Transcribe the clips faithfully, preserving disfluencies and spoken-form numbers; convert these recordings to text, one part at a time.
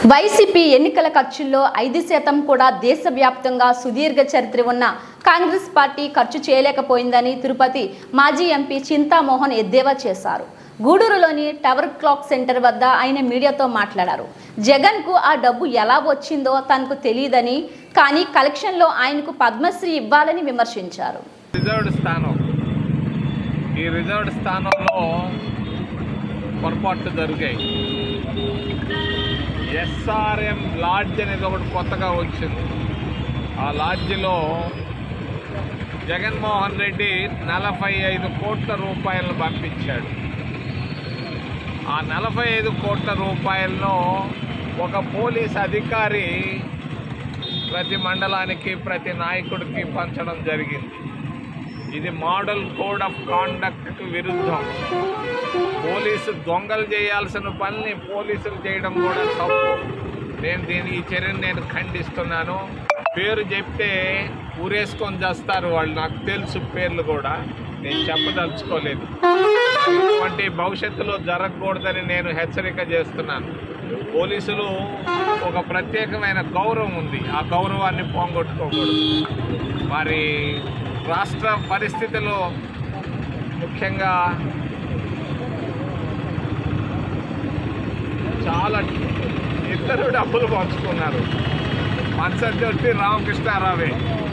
YCP ఎన్నికల ఖర్చుల్లో ఐదు శాతం కూడా దేశవ్యాప్తంగా సుదీర్ఘ చరిత్ర ఉన్న కాంగ్రెస్ పార్టీ ఖర్చు చేయలేకపోయిందని తిరుపతి మాజీ ఎంపీ చింతామోహన్ ఎద్దేవా చేశారు. గూడూరులోని టవర్ క్లాక్ సెంటర్ వద్ద ఆయన మీడియాతో మాట్లాడారు. జగన్కు ఆ డబ్బు ఎలా వచ్చిందో తనకు తెలియదని, కానీ కలెక్షన్లో ఆయనకు పద్మశ్రీ ఇవ్వాలని విమర్శించారు. రిజర్వ్డ్ స్థానం ఈ రిజర్వ్డ్ స్థానంలో పొరపాట్లు జరిగాయి. ఎస్ఆర్ఎం లాడ్జ్ అనేది ఒకటి కొత్తగా వచ్చింది. ఆ లాడ్జిలో జగన్మోహన్ రెడ్డి నలభై ఐదు కోట్ల రూపాయలను పంపించాడు. ఆ నలభై ఐదు కోట్ల రూపాయలను ఒక పోలీస్ అధికారి ప్రతి మండలానికి ప్రతి నాయకుడికి పంచడం జరిగింది. ఇది మోడల్ కోడ్ ఆఫ్ కాండక్ట్కు విరుద్ధం. పోలీసు దొంగలు చేయాల్సిన పనిని పోలీసులు చేయడం కూడా తప్పు. నేను దీని ఈ చర్యను నేను ఖండిస్తున్నాను. పేరు చెప్తే ఊరేసుకొని చేస్తారు వాళ్ళు, నాకు తెలుసు పేర్లు కూడా, నేను చెప్పదలుచుకోలేదు. ఇటువంటి భవిష్యత్తులో జరగకూడదని నేను హెచ్చరిక చేస్తున్నాను. పోలీసులు ఒక ప్రత్యేకమైన గౌరవం ఉంది, ఆ గౌరవాన్ని పోగొట్టుకోకూడదు. మరి రాష్ట్ర పరిస్థితులు ముఖ్యంగా చాలా ఇద్దరు డబ్బులు పంచుకున్నారు. మనసొచ్చి రామకృష్ణారావే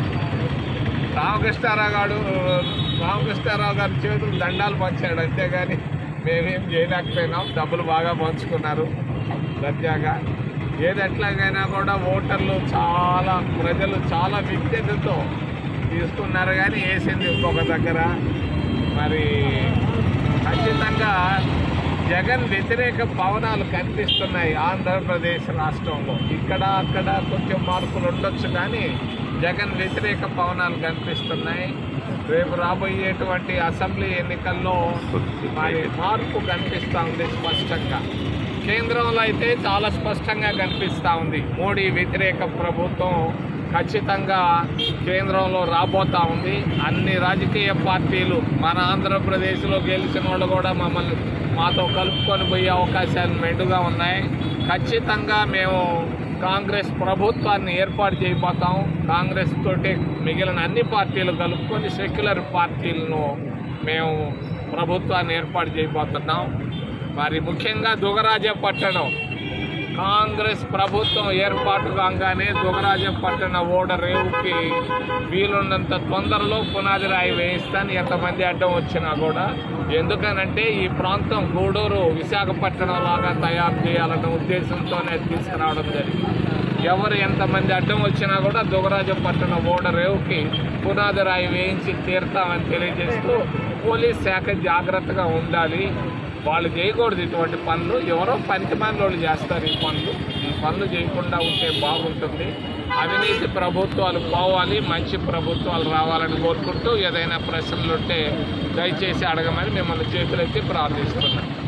రామకృష్ణారావు గారు రామకృష్ణారావు గారి చేతులు దండాలు పంచాడు, అంతేగాని మేమేం చేయలేకపోయినాం. డబ్బులు బాగా పంచుకున్నారు దర్జాగా. ఏది ఎట్లాగైనా కూడా ఓటర్లు చాలా ప్రజలు చాలా విజ్ఞతతో తీసుకున్నారు, కానీ వేసింది ఇంకొక దగ్గర. మరి ఖచ్చితంగా జగన్ వ్యతిరేక పవనాలు కనిపిస్తున్నాయి ఆంధ్రప్రదేశ్ రాష్ట్రంలో. ఇక్కడ అక్కడ కొంచెం మార్పులు ఉండొచ్చు, కానీ జగన్ వ్యతిరేక పవనాలు కనిపిస్తున్నాయి. రేపు రాబోయేటువంటి అసెంబ్లీ ఎన్నికల్లో మరి మార్పు కనిపిస్తూ ఉంది స్పష్టంగా. కేంద్రంలో అయితే చాలా స్పష్టంగా కనిపిస్తూ ఉంది. మోడీ వ్యతిరేక ప్రభుత్వం ఖచ్చితంగా కేంద్రంలో రాబోతూ ఉంది. అన్ని రాజకీయ పార్టీలు మన ఆంధ్రప్రదేశ్లో గెలిచిన వాళ్ళు కూడా మమ్మల్ని మాతో కలుపుకొని పోయే అవకాశాలు మెండుగా ఉన్నాయి. ఖచ్చితంగా మేము కాంగ్రెస్ ప్రభుత్వాన్ని ఏర్పాటు చేయబోతాం. కాంగ్రెస్ తోటి మిగిలిన అన్ని పార్టీలు కలుపుకొని సెక్యులర్ పార్టీలను మేము ప్రభుత్వాన్ని ఏర్పాటు చేయబోతున్నాం. మరి ముఖ్యంగా దుగరాజపట్టణం కాంగ్రెస్ ప్రభుత్వం ఏర్పాటు కాగానే దుగరాజపట్టణ ఓడరేవుకి వీలున్నంత తొందరలో పునాది రాయి వేయిస్తాను, ఎంతమంది అడ్డం వచ్చినా కూడా. ఎందుకనంటే ఈ ప్రాంతం గూడూరు విశాఖపట్నం లాగా తయారు చేయాలన్న ఉద్దేశంతోనే తీసుకురావడం జరిగింది. ఎవరు ఎంతమంది అడ్డం వచ్చినా కూడా దుగరాజపట్టణ ఓడరేవుకి పునాది రాయి వేయించి తీరుతామని తెలియజేస్తూ పోలీస్ శాఖ జాగ్రత్తగా ఉండాలి. వాళ్ళు చేయకూడదు ఇటువంటి పనులు. ఎవరో పనికిమాలిన వాళ్ళు చేస్తారు ఈ పనులు. ఈ పనులు చేయకుండా ఉంటే బాగుంటుంది. అవినీతి ప్రభుత్వాలు పోవాలి, మంచి ప్రభుత్వాలు రావాలని కోరుకుంటూ ఏదైనా ప్రశ్నలు ఉంటే దయచేసి అడగమని మిమ్మల్ని చేతులెత్తి ప్రార్థిస్తున్నాను.